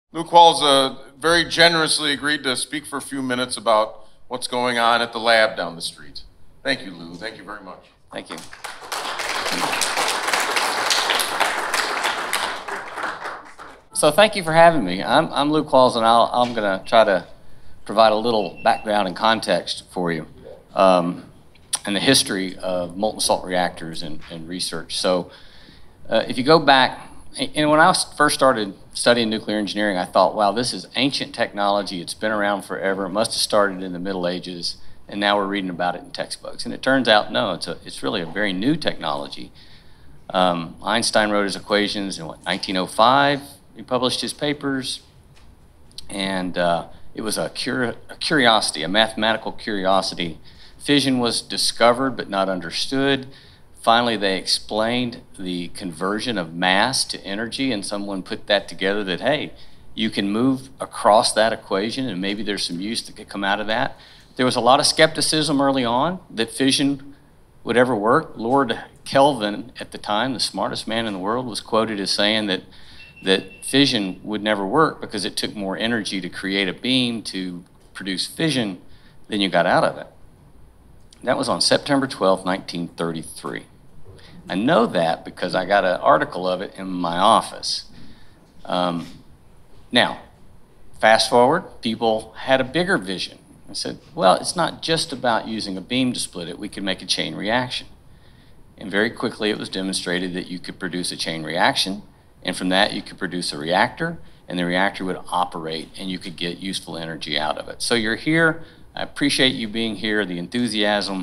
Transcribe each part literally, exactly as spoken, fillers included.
Lou Qualls uh, very generously agreed to speak for a few minutes about what's going on at the lab down the street. Thank you, Lou. Thank you very much. Thank you. So thank you for having me. I'm, I'm Lou Qualls, and I'll, I'm going to try to provide a little background and context for you um, and the history of molten salt reactors and, and research. So uh, if you go back, and when I first started studying nuclear engineering, I thought, wow, this is ancient technology. It's been around forever. It must have started in the Middle Ages, and now we're reading about it in textbooks. And it turns out, no, it's, a, it's really a very new technology. Um, Einstein wrote his equations in, what, nineteen oh five? He published his papers, and uh, it was a, curi a curiosity, a mathematical curiosity. Fission was discovered but not understood. Finally, they explained the conversion of mass to energy, and someone put that together that, hey, you can move across that equation, and maybe there's some use that could come out of that. There was a lot of skepticism early on that fission would ever work. Lord Kelvin, at the time, the smartest man in the world, was quoted as saying that, that fission would never work because it took more energy to create a beam to produce fission than you got out of it. That was on September twelfth, nineteen thirty-three. I know that because I got an article of it in my office. Um, now, fast forward, people had a bigger vision. I said, well, it's not just about using a beam to split it. We can make a chain reaction. And very quickly it was demonstrated that you could produce a chain reaction, and from that you could produce a reactor, and the reactor would operate and you could get useful energy out of it. So you're here. I appreciate you being here, the enthusiasm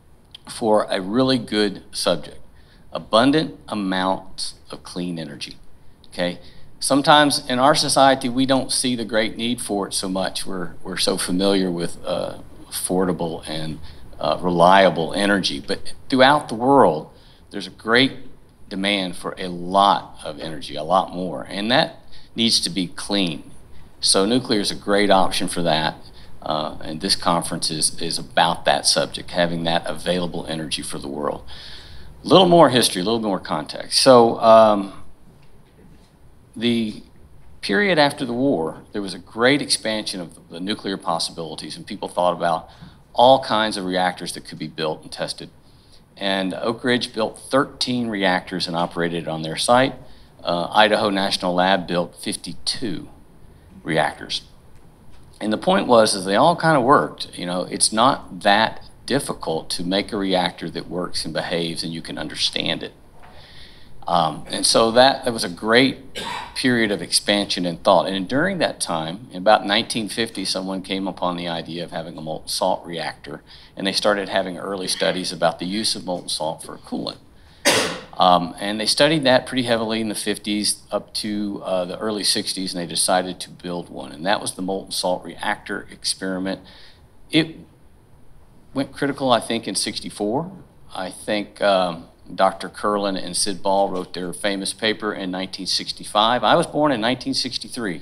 for a really good subject. Abundant amounts of clean energy, okay? Sometimes in our society, we don't see the great need for it so much. We're, we're so familiar with uh, affordable and uh, reliable energy. But throughout the world, there's a great demand for a lot of energy, a lot more, and that needs to be clean. So nuclear is a great option for that. Uh, and this conference is, is about that subject, having that available energy for the world. A little more history, a little more context. So um, the period after the war, there was a great expansion of the nuclear possibilities, and people thought about all kinds of reactors that could be built and tested. And Oak Ridge built thirteen reactors and operated on their site. Uh, Idaho National Lab built fifty-two reactors. And the point was, is they all kind of worked. You know, it's not that difficult to make a reactor that works and behaves and you can understand it. Um, and so that, that was a great period of expansion and thought. And during that time, in about nineteen fifty, someone came upon the idea of having a molten salt reactor, and they started having early studies about the use of molten salt for coolant. Um, and they studied that pretty heavily in the fifties up to uh, the early sixties, and they decided to build one. And that was the molten salt reactor experiment. It went critical, I think, in sixty-four. I think um, Doctor Curlin and Sid Ball wrote their famous paper in nineteen sixty-five. I was born in nineteen sixty-three.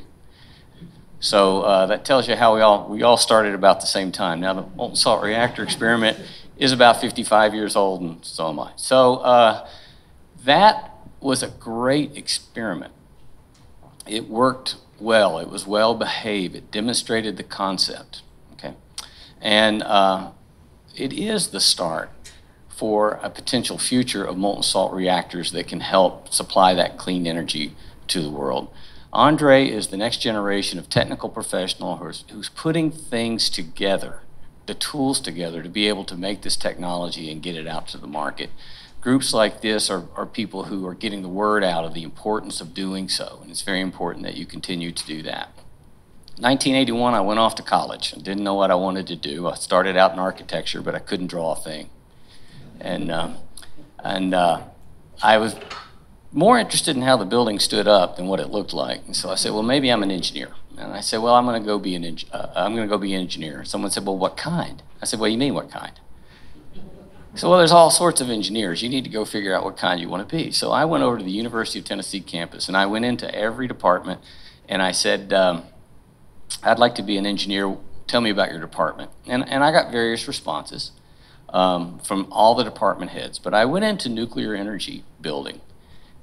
So uh, that tells you how we all, we all started about the same time. Now, the molten salt reactor experiment is about fifty-five years old, and so am I. So uh, that was a great experiment. It worked well. It was well behaved. It demonstrated the concept, okay? And uh, it is the start for a potential future of molten salt reactors that can help supply that clean energy to the world. Andre is the next generation of technical professional who's, who's putting things together, the tools together to be able to make this technology and get it out to the market. Groups like this are, are people who are getting the word out of the importance of doing so, and it's very important that you continue to do that. nineteen eighty-one, I went off to college. I didn't know what I wanted to do. I started out in architecture, but I couldn't draw a thing. And, uh, and uh, I was more interested in how the building stood up than what it looked like. And so I said, well, maybe I'm an engineer. And I said, well, I'm going to go be an eng uh, I'm going to go be an engineer. Someone said, well, what kind? I said, well, you mean what kind? So, well, there's all sorts of engineers. You need to go figure out what kind you want to be. So I went over to the University of Tennessee campus, and I went into every department, and I said, um, I'd like to be an engineer. Tell me about your department. And, and I got various responses um, from all the department heads. But I went into nuclear energy building,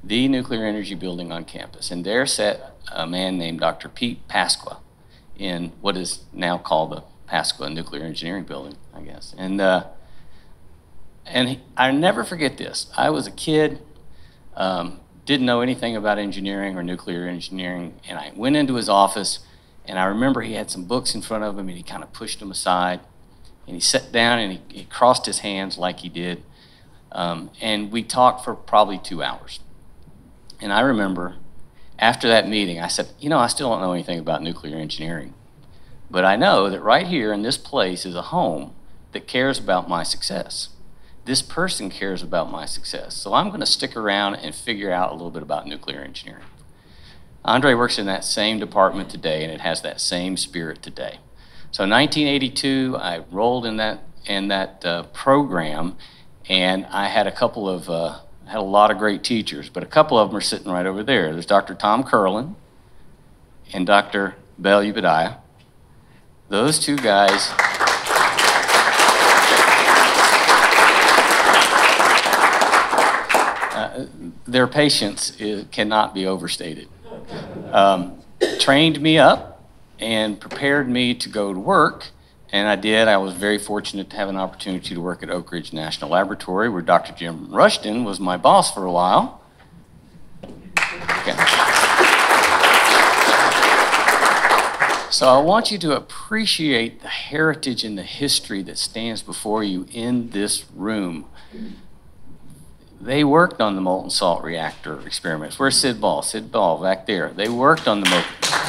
the nuclear energy building on campus. And there sat a man named Doctor Pete Pasqua in what is now called the Pasqua Nuclear Engineering Building, I guess. And, uh, and he, I never forget this. I was a kid, um, didn't know anything about engineering or nuclear engineering, and I went into his office, and I remember he had some books in front of him, and he kind of pushed them aside, and he sat down, and he, he crossed his hands like he did, um, and we talked for probably two hours. And I remember after that meeting, I said, you know, I still don't know anything about nuclear engineering, but I know that right here in this place is a home that cares about my success. This person cares about my success. So I'm going to stick around and figure out a little bit about nuclear engineering. Andre works in that same department today, and it has that same spirit today. So in nineteen eighty-two, I enrolled in that, in that uh, program, and I had a couple of, uh, had a lot of great teachers, but a couple of them are sitting right over there. There's Doctor Tom Curlin and Doctor Bell Ubadiah. Those two guys, Uh, their patience is, cannot be overstated. Um, trained me up and prepared me to go to work, and I did. I was very fortunate to have an opportunity to work at Oak Ridge National Laboratory, where Doctor Jim Rushton was my boss for a while. Okay. So I want you to appreciate the heritage and the history that stands before you in this room. They worked on the molten salt reactor experiments. Where's Sid Ball? Sid Ball back there. They worked on the molten.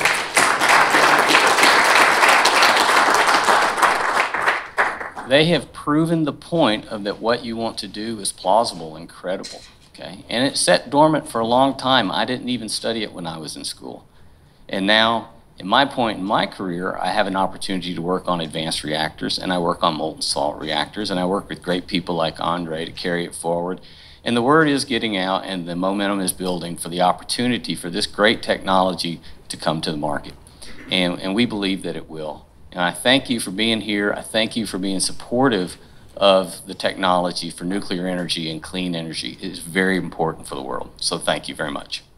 They have proven the point of that what you want to do is plausible and credible, okay? And it sat dormant for a long time. I didn't even study it when I was in school. And now, in my point in my career, I have an opportunity to work on advanced reactors, and I work on molten salt reactors, and I work with great people like Andre to carry it forward. And the word is getting out, and the momentum is building for the opportunity for this great technology to come to the market. And, and we believe that it will. And I thank you for being here. I thank you for being supportive of the technology for nuclear energy and clean energy. It is very important for the world. So thank you very much.